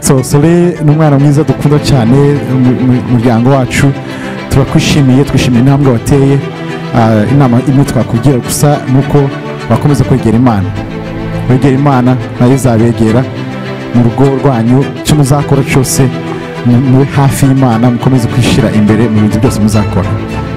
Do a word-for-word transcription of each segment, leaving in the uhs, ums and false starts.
so Sole n'umwana mwiza dukunda cyane umuryango wacu turakwishimiye twishimiye intambwe wateye inama imwe twakugira gusa nuko bakomeza kwegera Imana wegera Imana nayo izabegera mu rugo rwanyu cyo muzakora cyose muri hafi y'Imana mukomeze kwishira imbere mu bintu byose muzakora.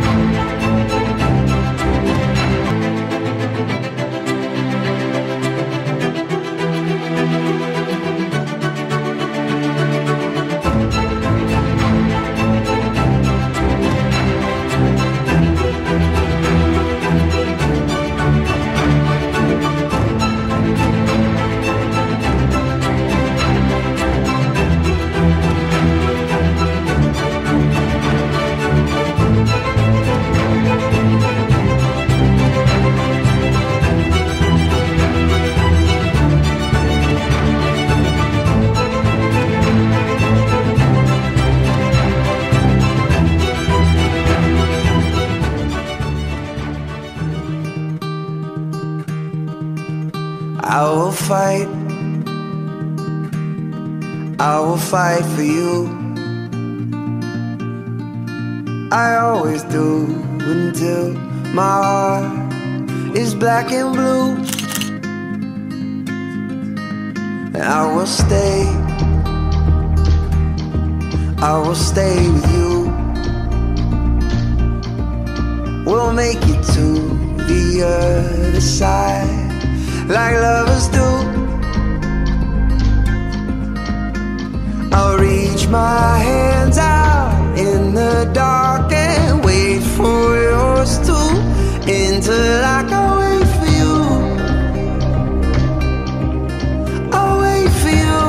I will fight, I will fight for you. I always do until my heart is black and blue. And I will stay, I will stay with you. We'll make it to the other side like lovers do. I'll reach my hands out in the dark and wait for yours to until I can wait for you. I'll wait for you.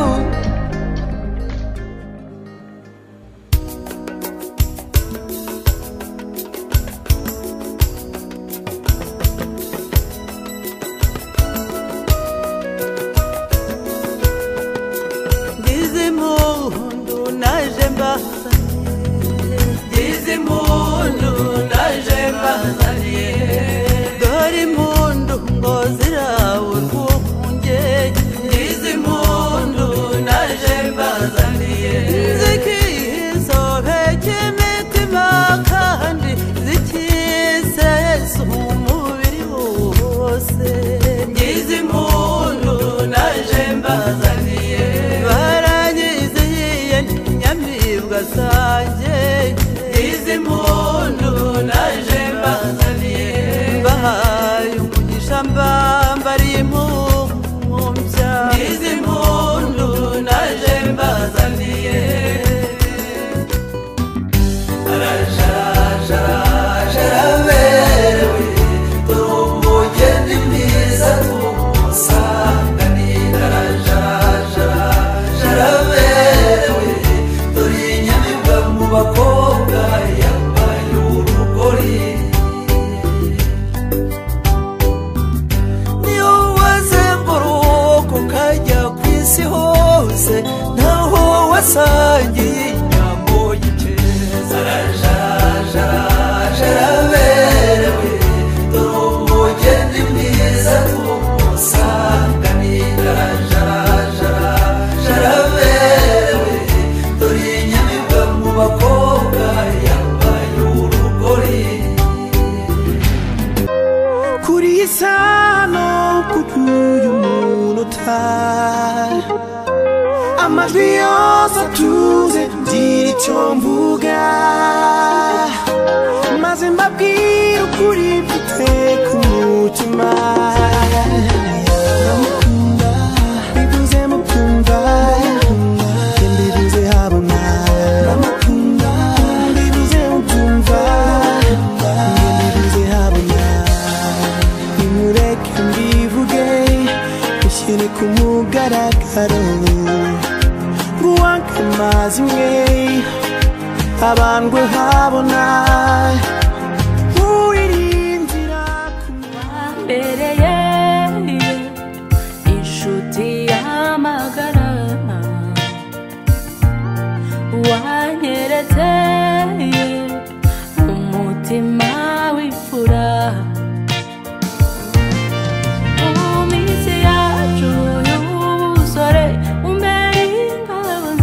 Umisi yacu y'ubusore umbere ingabo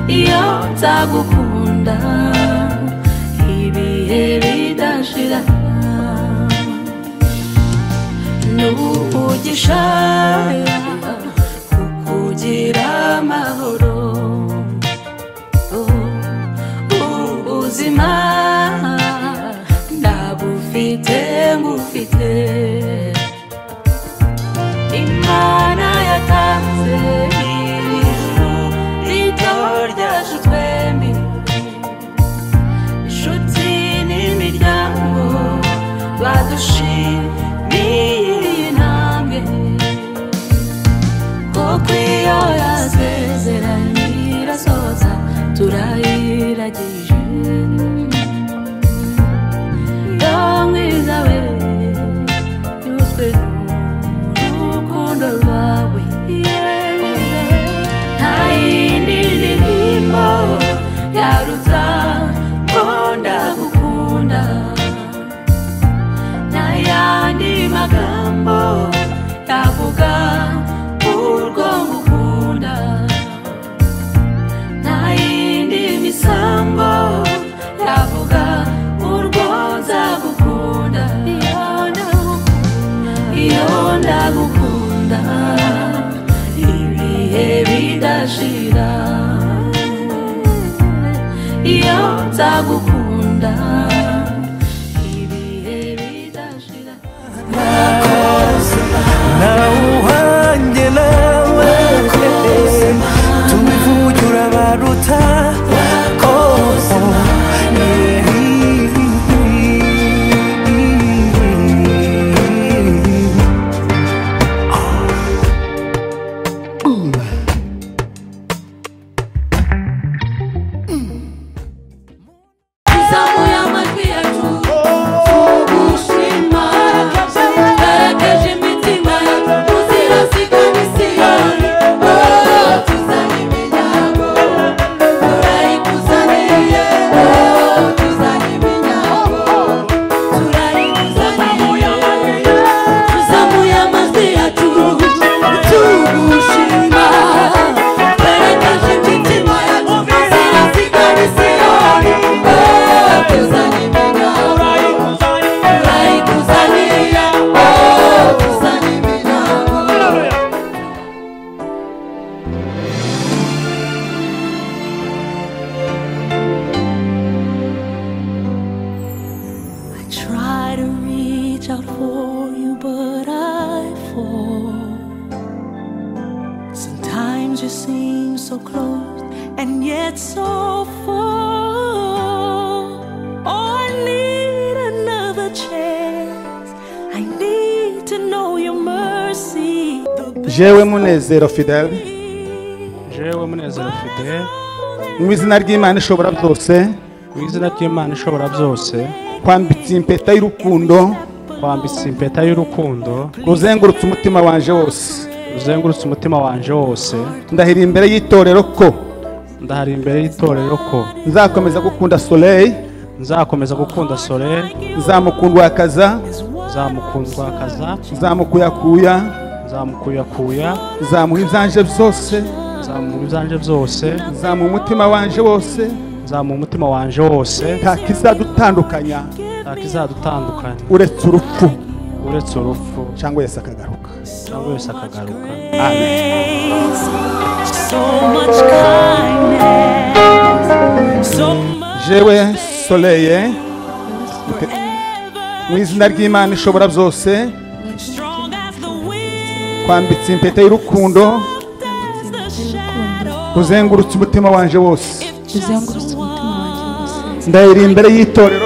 iyo nzagukunda ibihe bidashira n'umugisha kukugira amahoro ubuzima ndabufite ngufite Imana yatanze ijuru rito ryacu twembi inshuti n'imiryango badushimiye intambwe kuko iyo yasezeranye irasoza turayiragije yo mwiza we yuzwe n'urukundo rwawe nta yindi ndirimbo yaruta ngo ndagukunda nta yandi magambo yavuga urwo ngukunda nta yindi misambo yavuga urwo nzagukunda iyo ndagukunda ibihe bidashira iyo nzagukunda ibihe bidashira nawuhanjye nawe tubivugura baruta jewe munezero Fidel jewe munezero Fidel mu izina ry'Imana ishobora byose mu izina ry'Imana ishobora byose kwambitse impeta y'urukundo kwambitse impeta y'urukundo ruzengurutse umutima wanje wose ruzengurutse umutima wanje wose ndahira imbere y'itorero ko ndahira imbere y'itorero ko nzakomeza gukunda Soleil nzakomeza gukunda Soleil nzamukundwa akaza nzamukundwa akaza nzamukuyakuya nzamukuyakuya nzamuha ibyanje byose nzamuha ibyanje byose nzamuha umutima wanje wose nzamuha umutima wanje wose nta kizadutandukanya nta kizadutandukanya uretse urupfu uretse urupfu cyangwa Yesu akagaruka cyangwa Yesu akagaruka amen. jewe Soleil mu izina ry'Imana ishobora byose kwambitse impeta y'urukundo kuzengurutse umutima wanje wose ndahira imbere y'itorero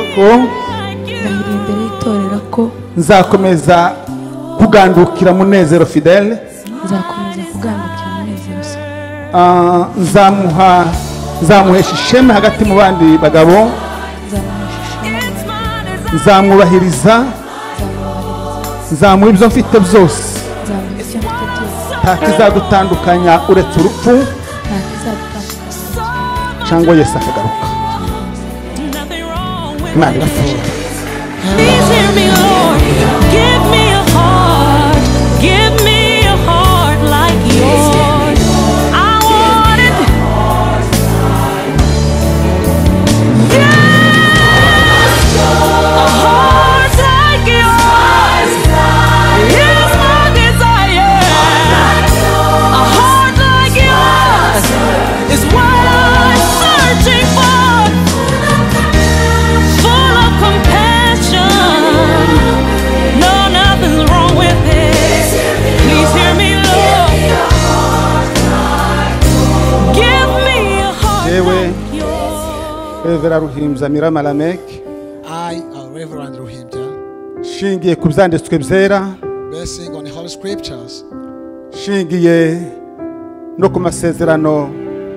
ko nzakomeza kugandukira munezero Fidel nzamuha nzamuhesha ishema hagati mu bandi bagabo nzamwubahiriza nzamuha ibyo mfite byose nta kizadutandukanya uretse urupfu cyangwa Yesu akagaruka Imana irafura jewe Revera Ruhimbya Miramalamek I, uh, Reverend Ruhimbya, shingiye ku byanditswe byera basing on the Holy Scriptures, shingiye no ku masezerano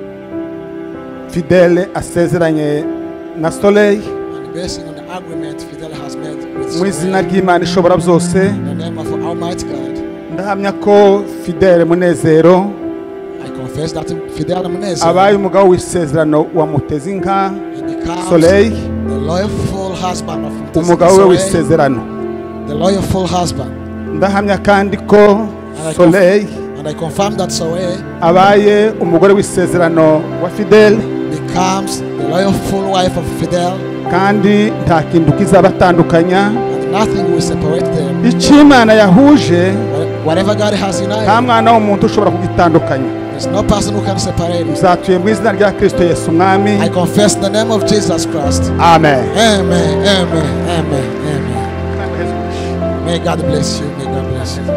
Fidele asezeranye na Soleil and basing on the agreement Fidel has made with mu izina Soleil, ry'Imana ishobora byose. in the name of Almighty God. Ndahamya ko Fidele Munezero I confess that Fidel Munezero, abaye umugabo w'isezerano wamuteze inka he becomes Soleil, the loyal husband of umugabo we Soleil, w'isezerano. the loyal husband. Ndahamya kandi ko Soleil And I confirm that Soleil abaye umugore w'isezerano wa Fidele, becomes the loyal wife of Fidel, kandi nta kintu kizabatandukanya. and nothing will separate them. Icyo Imana yahuje Whatever God has nta united, mwana w'umuntu ushobora kugitandukanya. there's no person who can separate it. Nzatuye mu izina rya Kristo Yesu Umwami. I confess the name of Jesus Christ. Amen. Amen, amen, amen, amen. May God bless you. May God bless you.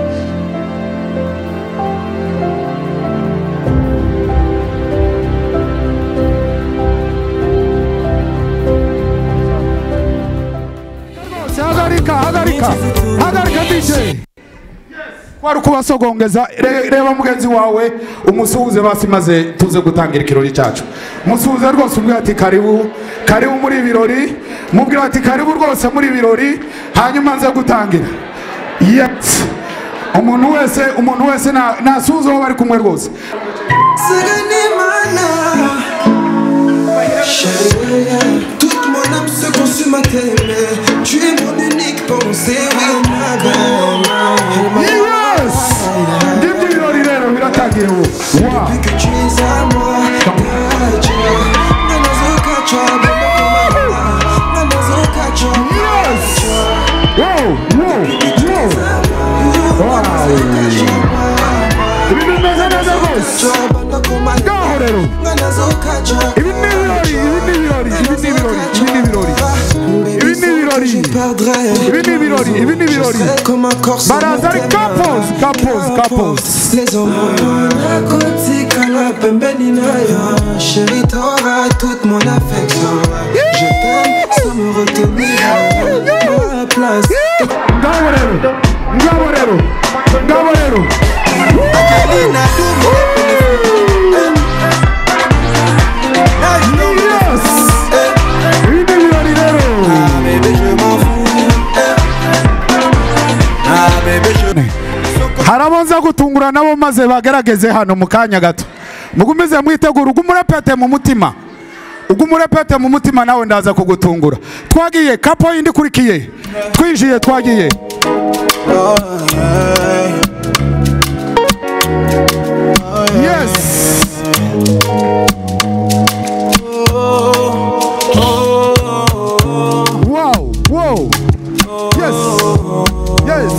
hagarika hagarika hagarika D J kwari kubasogongeza. Re- reba mugenzi wawe umusuhuze basi maze tuze gutangira ikirori cyacu. Musuhuze rwose umwe ati karibu karibu muri birori, mubwira ati karibu rwose muri birori, hanyuma nze gutangira. Yes, umuntu wese umuntu wese na nasuhuze aho bari kumwe rwose. Toute mon âme se consume à t'aimer. Tu es mon unique pensée, oui, ma belle. Yes, ndibyo birori rero biratangira ubu. Wow. Depuis que tu es à moi, Kacha. Nanazo Kacha, baba komanda. Nanazo Kacha, Yes. Wow, wow, wow. Wow. Ibintu bimeze neza rwose. Ngaho rero. Ibi ni ibirori, ibi ni ibirori, ibi ni ibirori, ibi ni ibirori. Ibi ni ibirori. Ibi ni ibirori, ibi ni ibirori. Baraza ari couples, couples, couples. Les hommes à côté, Kala pembeni nayo. Chérie, t'auras toute mon affection. Je t'aime sans me retenir à ma place. Ngaho rero, ngaho rero, ngaho rero. Angelina, Ibi ni ibirori rero. bébé, je m'en fous. Ah, bébé, je Harabanza gutungura nabo maze bagerageze hano mu kanya gato. Mugumize mwitegura ugumurepete mu mutima. Ugumurepete mu mutima nawe ndaza kugutungura. Twagiye kapo yindi kurikiye. Twinjiye twagiye. Yes. Wow, wow. Yes. Yes.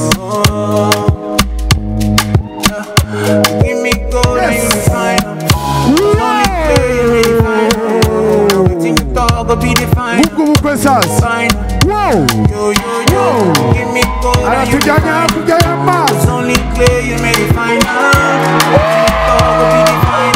Give me gold and you find them. Only play you really find them. Everything you talk will be defined. Ubwo bukwe sasa. Find them. Wow. Yo, yo, yo. Give me gold and you Aratujyanye find them. hakurya y'amazi. It's only clay you may define them. Everything you talk will be defined.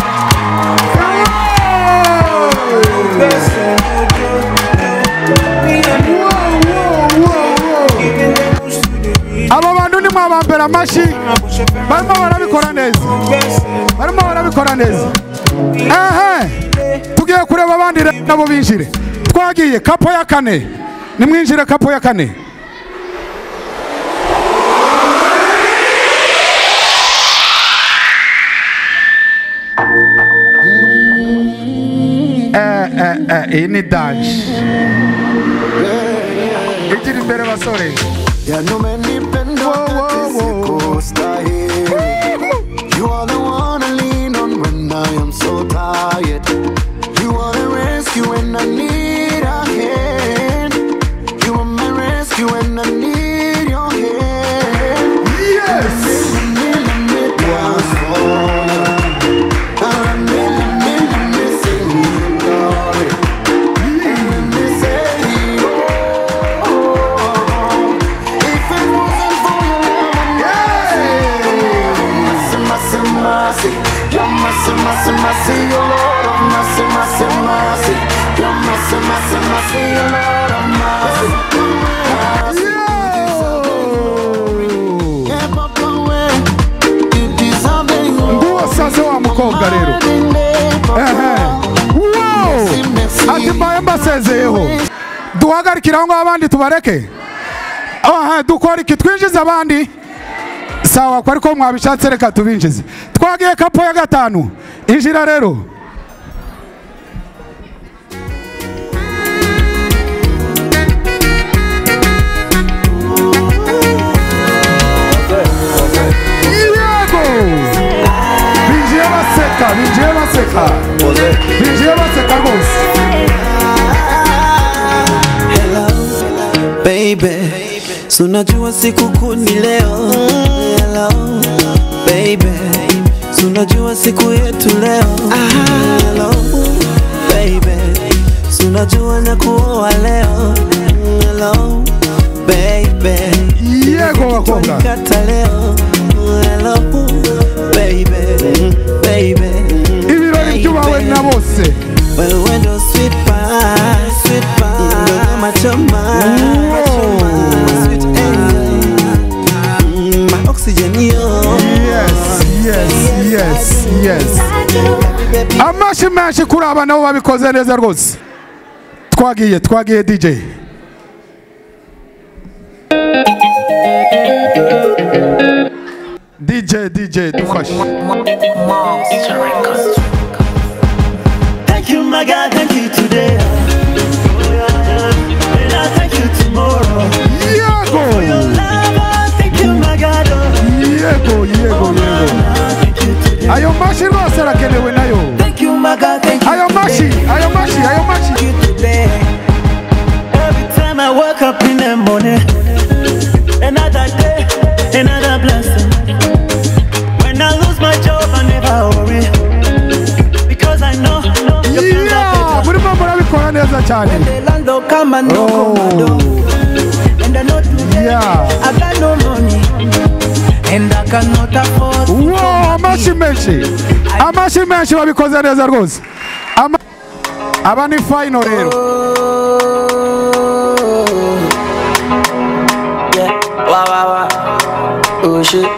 Best and you do. Me and you. Giving them push to the beat. Aba bantu ni mwabambera amashi. My push up and Barimo barabikora neza. best and Barimo barabikora neza. Ehe. Tugiye kureba abandi rero nabo binjire. Twagiye kapo ya kane. Nimwinjire kapo ya kane. Eh eh eh iyi ni dance. Igira imbere basore. Ya no me ni pendo Whoa, whoa, whoa. costa here. You are the one I lean on when I am so tired. You are the rescue when I need a hand. You are my rescue when I need your hand. Yes. Mercy, mercy, mercy, oh Lord of mercy, mercy. twabasezeyeho duhagarikira aho ngaho abandi tubareke aha dukora iki twinjiza abandi sawa ko ariko mwabishatse reka tubinjize twagiye kapo ya gatanu injira rero binjiye baseka binjiye baseka binjiye baseka rwose baby, so unajua siku kuni leo. Hello, baby, so unajua siku yetu leo. Hello, baby, so unajua nakuoa leo. Hello, baby, yego wakobwa kata leo. Hello, baby, baby, ibirori by'ubawe na bose. well, when the sweet pie, sweet pie, you know my chama, my chama, sweet angel, mm, my oxygen, yo. Yes, yes, yes, yes. Amashi menshi kuri aba nabo babikoze neza rwose. Twagiye, twagiye D J. D J, D J, dufashe. Thank you, my God, thank you today. And I thank you tomorrow. Yego. For your love, I thank you, my God. Yego, yego, yego. Ayo mashi rwose arakenewe nayo. Thank you, my God, thank you. Ayo mashi, ayo mashi, ayo mashi. Thank you today. Every time I wake up in the morning, another day, another blessing. When I lose my job, I never worry. Because I know, your plans are better. Muri mama urabikora neza cyane. The land will come and knock on my door. And I know today, Yeah. I got no money. And I cannot afford to Wow, amashi menshi. Amashi menshi babikoze neza rwose. Ama- Aba ni final rero. Yeah, wow, wow, wow. Oh shit.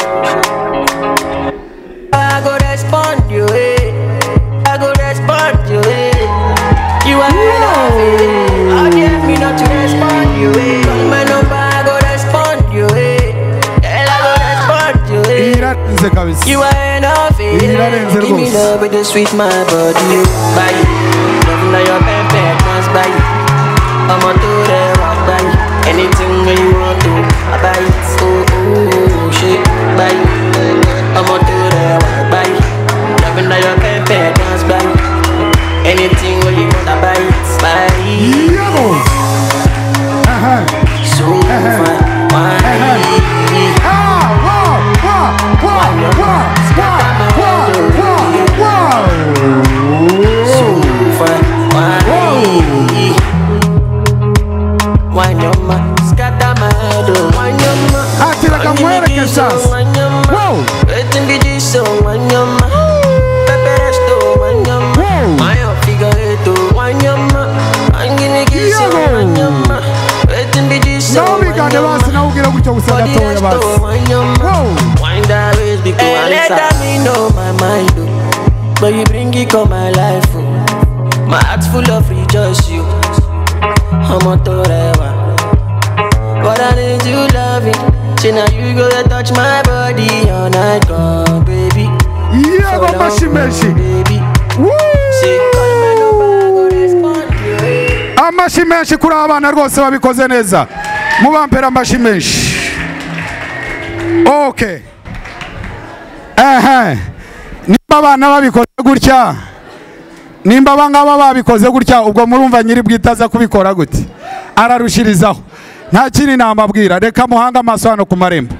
I go respond you, eh. I go respond you, eh. You are here, I get me not to respond you, eh. Call my number, I go respond you, eh. Hell, I go respond you, eh. Irarenze kabisa. You are enough, eh. Irarenze Give me rwose. love with the sweet my body, by you. Loving that your perfect dance by you. I'm on to the rock by you. Anything that you want to, I buy it. Oh, oh, shit, by you. I'm on to the rock by you. Loving that your perfect dance by you. Anything that you want, I buy it. By you. Yego. Aha. So fine, wine. Ah, wow, wow, wow, wow, wow, wow, wow, So wow. fine, wine. Wine your ma, scatter my head, oh. Wine your ma. Ati like I'm wearing a chance. Wine your ma. Wow. Waiting be this so wine your ma. Pepe resto, wine your ma. Wow. Wine your figure eight, oh. Wine your ma. I'm gonna give you Yo. wine your ma. Waiting be this so Nawe wine bigane your basi ma. nawe ugira gutyo gusa Body gatoya resto, basi. wine your ma. Wow. Wine that ways because hey, let me know my mind, oh. But you bring it on my life, oh. My heart's full of rejoice, you. I'm a torewa. But I need you loving. See now you go to touch my body all night long, baby. Yego mashi menshi. Baby. Woo. Say call my number, I go respond to you. Amashi menshi kuri abana rwose babikoze neza. Mubampera amashi menshi. Okay. Ehe. Nimba abana babikoze gutya. Nimba abangaba babikoze gutya ubwo murumva nyiri bwitaza kubikora gute. Ararushirizaho. Nta kindi namabwira reka muhanga amaso hano ku marembo.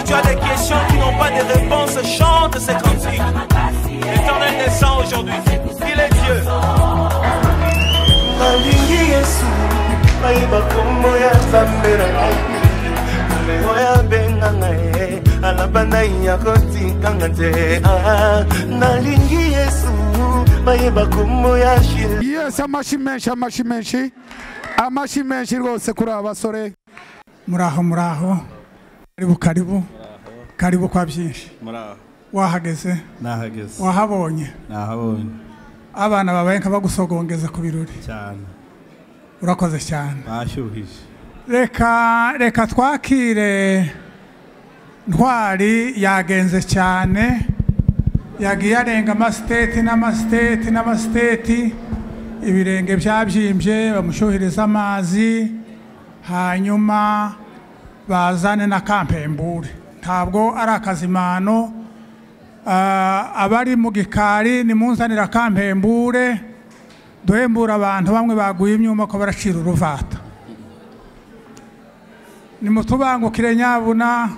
tu as des questions qui n'ont pas de réponse, chante ces cantiques. L'Éternel descend aujourd'hui. Il est Dieu. Nalingi Yesu, aiba komo ya Zambera. Leo ya benga ngae, alabanda ya koti kangate. Nalingi Yesu, aiba komo ya shiri. Yes, amashi menshi amashi menshi amashi menshi rwose kuri abasore. Muraho muraho. Karibu karibu. Karibu kwa byinshi. Muraho. Wahageze? Nahageze. Wahabonye? Nahabonye. Abana babaye nk'abagusogongeza ku birori. Cyane. Urakoze cyane. Bashyuhije. Reka reka twakire Ntwari yagenze cyane. Yagiye arenga amasiteti n'amasiteti n'amasiteti. Ibirenge byabyimbye bamushyuhiriza amazi. Hanyuma bazane na kampembure. Ntabwo ari akazimano. Abari mu gikari nimunzanira kampembure. Duhembura abantu bamwe baguye imyuma ko baracira uruvata. Nimutubangukire nyabuna.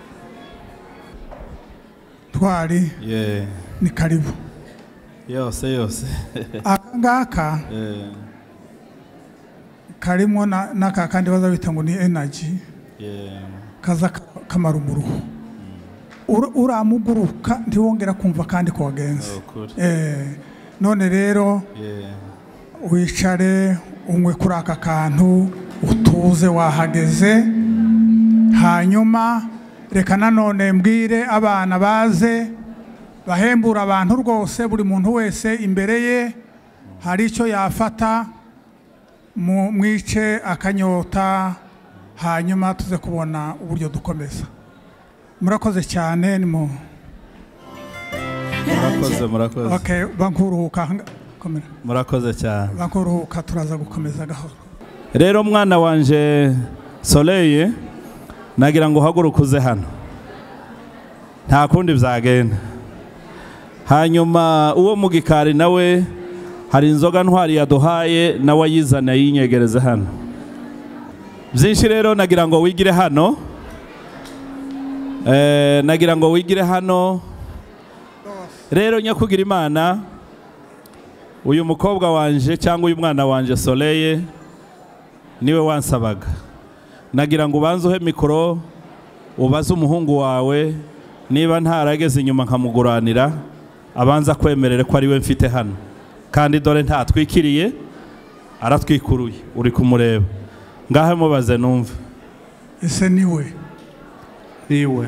Ntwari. Yeah. Ni karibu. Yose yose. Akangaka. Yeah. Karimo na naka kandi baza bita ngo ni energy. Yeah. Kaza kamara umuruho. Uramuguruka ntiwongera kumva kandi ko wagenze. Eh none rero wicare umwe kuri aka kantu utuze wahageze. Hanyuma reka nanone mbwire abana baze bahembura abantu rwose buri muntu wese imbere ye hari icyo yafata mu mwice akanyota hanyuma tuze kubona uburyo dukomeza. Murakoze cyane ni mu Murakoze murakoze. Okay, bankuruhuka komera. Murakoze cyane. Bankuruhuka turaza gukomeza gahoro. Rero mwana wanje Soleil nagira ngo hagurukuze hano. Nta kundi byagenda. Hanyuma uwo mu gikari nawe hari inzoga Ntwari yaduhaye nawe yizana yinyegereza hano. Byinshi rero nagira ngo wigire hano. Eh nagira ngo wigire hano. Rero nyakugira Imana uyu mukobwa wanje cyangwa uyu mwana wanje Soleil niwe wansabaga. Nagira ngo ubanze uhe mikoro ubaze umuhungu wawe niba ntarageze inyuma nkamuguranira abanza kwemerere ko ari we mfite hano. Kandi dore ntatwikiriye aratwikuruye uri kumureba. Ngahe mubaze numva. Ese niwe. Niwe.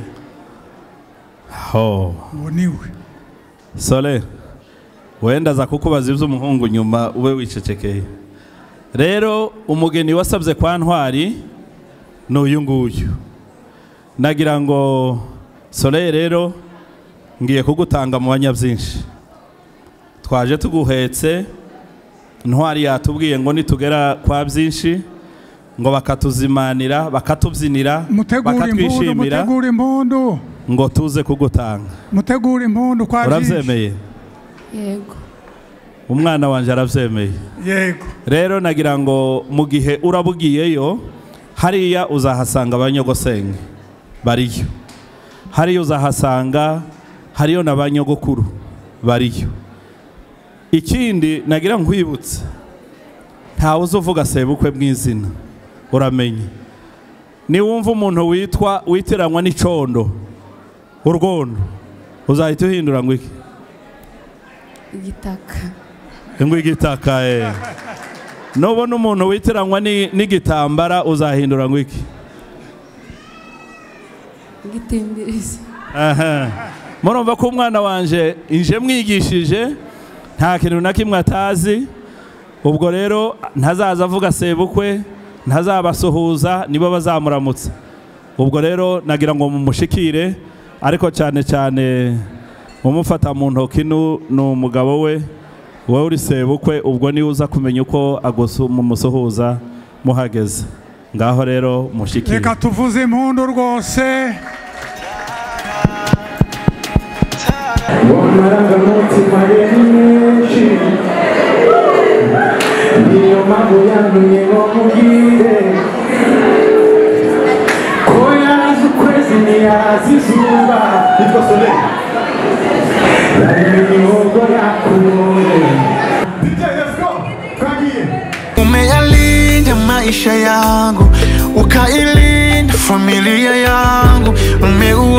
Ho. Niwe. Soleil wenda za kukubaza iby'umuhungu nyuma ube wicecekeye. Rero umugeni wasabye kwa Ntwari n'uyu nguyu. Nagira ngo Soleil rero ngiye kugutanga mu banyabyinshi. Twaje tuguhetse Ntwari yatubwiye ngo nitugera kwa byinshi ngo bakatuzimanira bakatubyinira bakatwishimira mutegura impundu ngo tuze kugutanga. Mutegura impundu kwa byinshi. Urabyemeye? Yego. Umwana wanje arabyemeye. Yego. Rero nagira ngo mu gihe urabugiyeyo hariya uzahasanga abanyogosenge bariyo. Hariyo uzahasanga hariyo n'abanyogokuru bariyo. Ikindi nagira nkwibutse ntawe uzuvuga sebukwe mw'izina uramenye. Ni wumva umuntu witwa witiranwa n'icondo urwondo uzahita uhindura ngo iki? Igitaka. Ngo igitaka eh. Nubona umuntu witiranwa n'igitambara uzahindura ngo iki? Igitimbirizi. Aha. Murumva ko umwana wanje inje mwigishije nta kintu na kimwe atazi. Ubwo rero ntazaza avuga sebukwe ntazabasuhuza nibo bazamuramutsa. Ubwo rero nagira ngo mumushikire ariko cyane cyane umufata mu ntoki n'umugabo we wowe uri sebukwe ubwo niwe uza kumenya uko agusumusuhuza muhageze. Ngaho rero mushikire. Reka tuvuze impundu rwose. Amarangamutima ye ni menshi niyo mpamvu yantumye ngo mubwire ko yaje ukwezi ntiyari haraza izuba yitwa Soleil yari imihogo yakubonye D J let's go twagiye Umeyalinda maisha yangu ukailinda familia yangu ume